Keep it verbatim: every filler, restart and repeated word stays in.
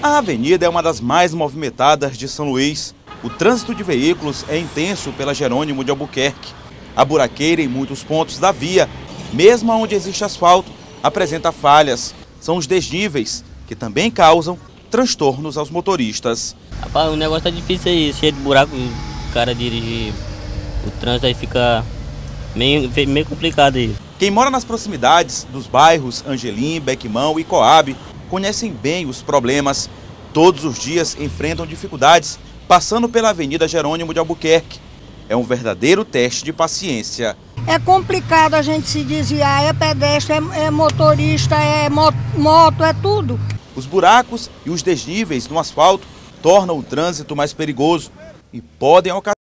A avenida é uma das mais movimentadas de São Luís. O trânsito de veículos é intenso pela Jerônimo de Albuquerque. A buraqueira em muitos pontos da via, mesmo onde existe asfalto, apresenta falhas. São os desníveis, que também causam transtornos aos motoristas. Rapaz, o negócio tá difícil aí, cheio de buraco, o cara dirige, o trânsito aí fica meio, meio complicado aí. Quem mora nas proximidades dos bairros Angelim, Bequimão e Coab conhecem bem os problemas. Todos os dias enfrentam dificuldades passando pela Avenida Jerônimo de Albuquerque. É um verdadeiro teste de paciência. É complicado a gente se desviar, é pedestre, é, é motorista, é moto, é tudo. Os buracos e os desníveis no asfalto tornam o trânsito mais perigoso e podem ocasionar